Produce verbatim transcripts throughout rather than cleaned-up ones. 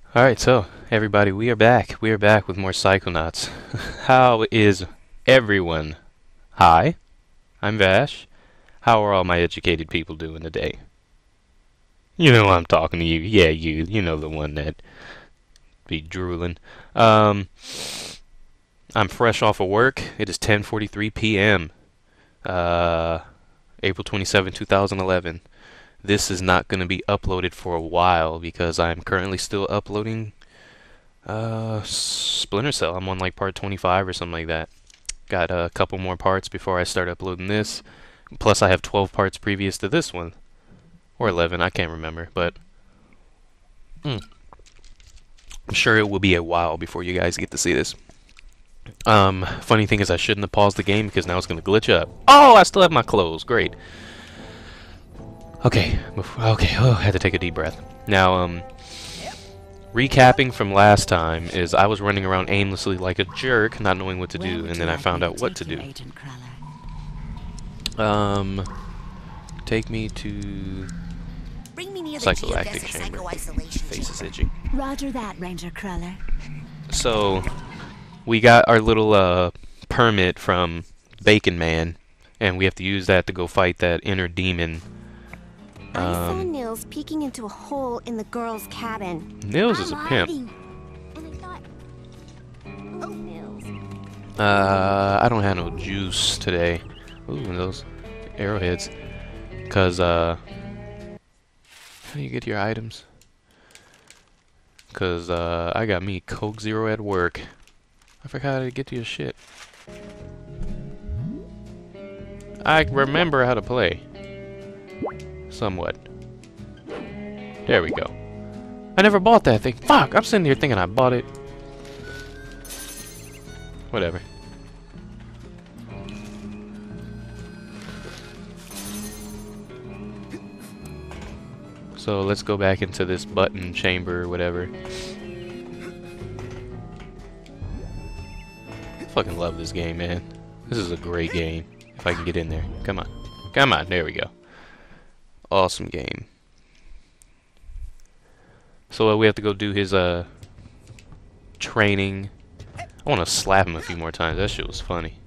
Alright, so, everybody, we are back. We are back with more Psychonauts. How is everyone? Hi, I'm Vash. How are all my educated people doing today? You know I'm talking to you. Yeah, you. You know the one that be drooling. Um, I'm fresh off of work. It is ten forty-three p m Uh, April twenty-seventh, two thousand eleven. This is not going to be uploaded for a while because I'm currently still uploading uh, Splinter Cell. I'm on like part twenty-five or something like that. Got a couple more parts before I start uploading this. Plus I have twelve parts previous to this one. Or eleven, I can't remember. But mm, I'm sure it will be a while before you guys get to see this. Um, funny thing is I shouldn't have paused the game because now it's going to glitch up. Oh, I still have my clothes. Great. Okay, okay, oh, I had to take a deep breath. Now, um, recapping from last time is I was running around aimlessly like a jerk, not knowing what to do, and then I found out what to do. Um, take me to psychoactive chamber. Face is itchy. Roger that, Ranger Cruller. So, we got our little, uh, permit from Bacon Man, and we have to use that to go fight that inner demon. I saw Um, Nils peeking into a hole in the girl's cabin. Nils is a pimp. And I thought, oh, Nils. Uh, I don't have no juice today. Ooh, those arrowheads. Cause, uh, how do you get your items? Cause, uh, I got me Coke Zero at work. I forgot how to get to your shit. I remember how to play. Somewhat. There we go. I never bought that thing. Fuck! I'm sitting here thinking I bought it. Whatever. So let's go back into this button chamber or whatever. I fucking love this game, man. This is a great game. If I can get in there. Come on. Come on. There we go. Awesome game. So uh, we have to go do his uh training. I want to slap him a few more times. That shit was funny.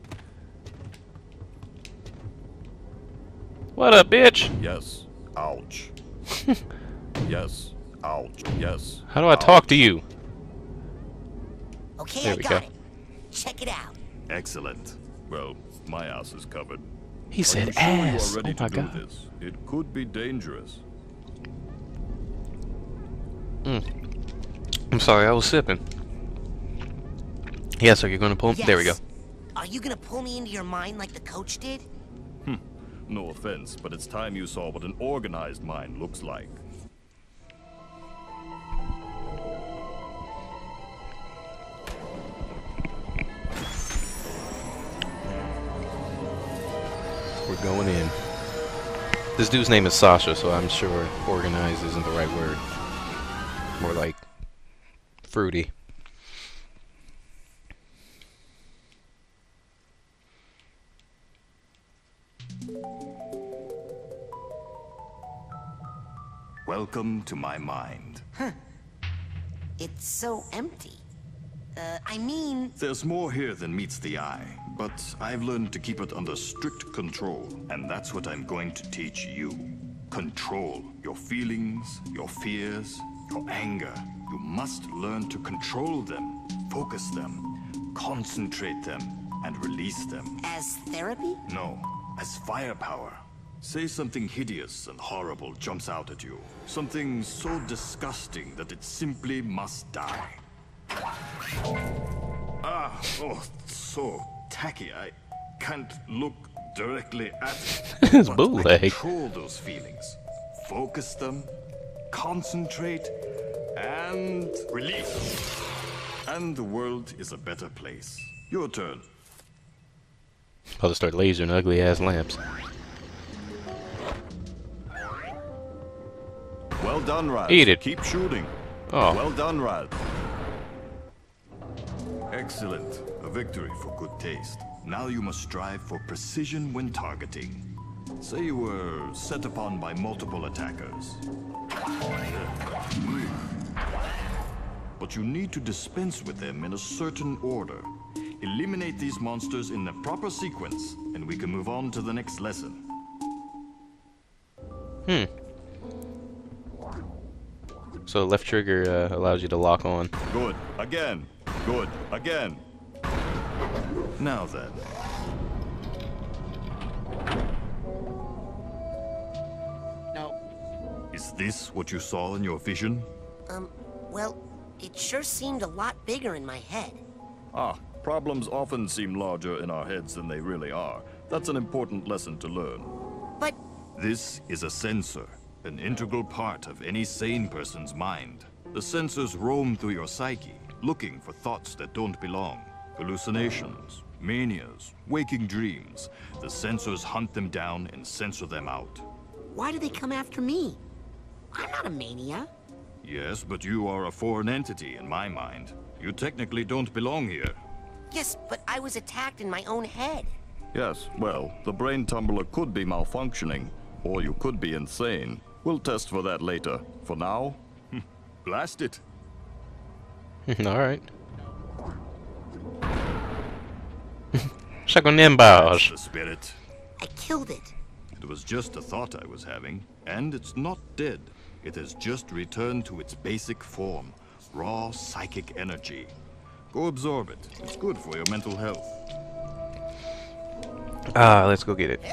What up, bitch? Yes. Ouch. Yes. Ouch. Yes. How do I talk to you? Okay, There I we got go. it. Check it out. Excellent. Well, my ass is covered. He Are said you sure you ass. are ready Oh my to do god. this? It could be dangerous. I'm sorry, I was sipping. Yeah, so you're gonna pull. Yes. There we go. Are you gonna pull me into your mind like the coach did? No offense, but it's time you saw what an organized mind looks like. We're going in. This dude's name is Sasha, so I'm sure organized isn't the right word. More like fruity. Welcome to my mind. It's so empty. Uh, I mean, There's more here than meets the eye, but I've learned to keep it under strict control, and that's what I'm going to teach you. Control your feelings, your fears, your anger. You must learn to control them, focus them, concentrate them, and release them. as therapy? No, as firepower. Say something hideous and horrible jumps out at you. Something so disgusting that it simply must die. Ah, oh, so tacky. I can't look directly at it. His But I bootleg. control those feelings. Focus them, concentrate, and release. And the world is a better place. Your turn. About to start lasering ugly ass lamps. Well done, Ralph. Eat it. Keep shooting. Oh. Well done, Ralph. Excellent. A victory for good taste. Now you must strive for precision when targeting. Say you were set upon by multiple attackers. but you need to dispense with them in a certain order. Eliminate these monsters in the proper sequence, and we can move on to the next lesson. Hmm. So left trigger uh, allows you to lock on. Good. Again. Good. Again. Now then. No. Is this what you saw in your vision? Um, well, it sure seemed a lot bigger in my head. Ah, problems often seem larger in our heads than they really are. That's an important lesson to learn. But This is a sensor, an integral part of any sane person's mind. The sensors roam through your psyche, looking for thoughts that don't belong. Hallucinations, manias, waking dreams. The sensors hunt them down and censor them out. why do they come after me? I'm not a mania. Yes, but you are a foreign entity in my mind. You technically don't belong here. Yes, but I was attacked in my own head. Yes, well, the brain tumbler could be malfunctioning, or you could be insane. We'll test for that later. For now, blast it. Alright. Suck on them balls. That's the spirit. I killed it. It was just a thought I was having, and it's not dead. It has just returned to its basic form, raw psychic energy. Go absorb it. It's good for your mental health. Ah, let's go get it.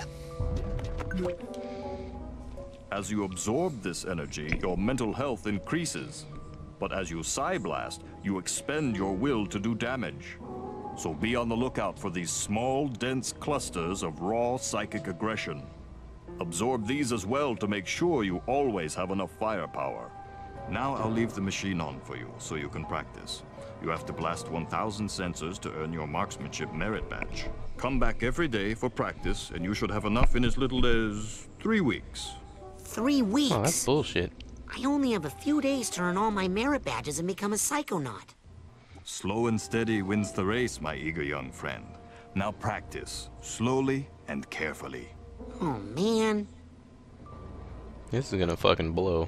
As you absorb this energy, your mental health increases. But as you Psyblast, you expend your will to do damage. So be on the lookout for these small, dense clusters of raw psychic aggression. Absorb these as well to make sure you always have enough firepower. Now I'll leave the machine on for you, so you can practice. You have to blast one thousand sensors to earn your marksmanship merit badge. Come back every day for practice, and you should have enough in as little as three weeks. Three weeks? Oh, that's bullshit. I only have a few days to earn all my merit badges and become a psychonaut. Slow and steady wins the race, my eager young friend. Now practice, slowly and carefully. Oh, man. This is gonna fucking blow.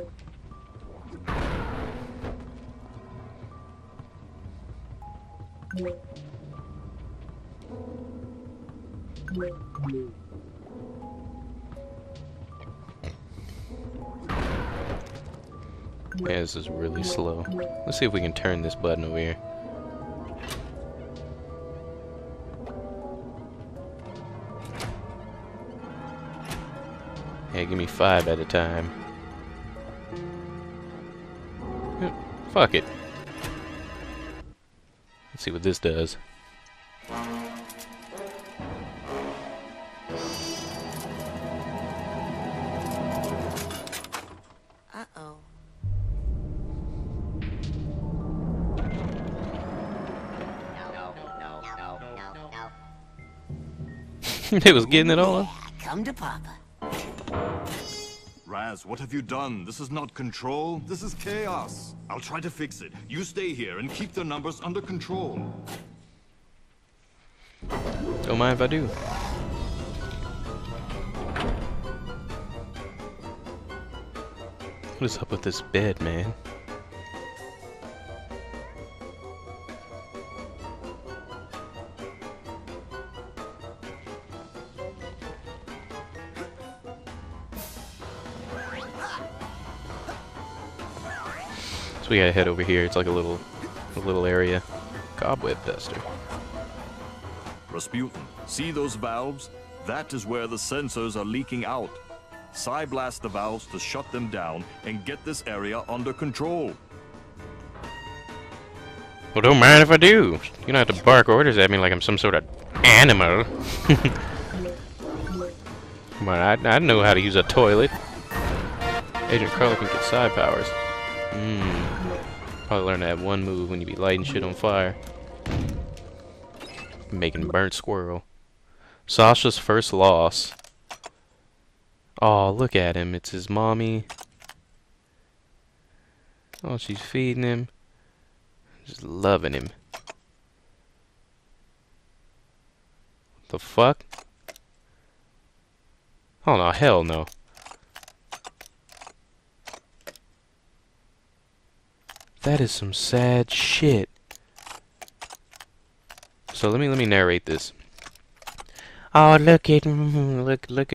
Yeah, this is really slow. Let's see if we can turn this button over here. Yeah, give me five at a time. Yeah, fuck it. Let's see what this does. Uh-oh. It was getting it all. Yeah, come to Papa. Raz, what have you done? This is not control, this is chaos. I'll try to fix it. You stay here and keep the numbers under control. Don't mind if I do. What is up with this bed, man? So we gotta head over here. It's like a little, a little area. Cobweb duster. Rasputin, see those valves? That is where the sensors are leaking out. Psyblast the valves to shut them down and get this area under control. Well, don't mind if I do. You don't have to bark orders at me like I'm some sort of animal. Come on, I, I know how to use a toilet. Agent Carla can get side powers. Mmm. Probably learn that one move when you be lighting shit on fire. Making burnt squirrel. Sasha's first loss. Oh, look at him. It's his mommy. Oh, she's feeding him. Just loving him. The fuck? Oh no, hell no. That is some sad shit. So let me let me narrate this. Oh, look at look look